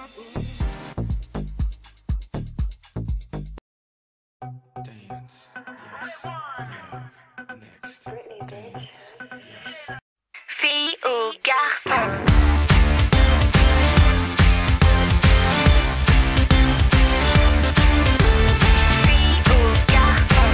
Dance, yes, love, next, dance, yes. Fille ou garçon? Fille ou garçon?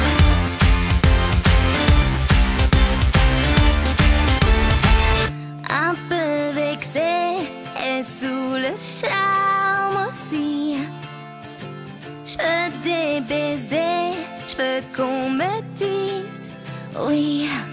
Un peu vexée et sous le charme aussi. Je veux des baisers, je veux qu'on me dise oui.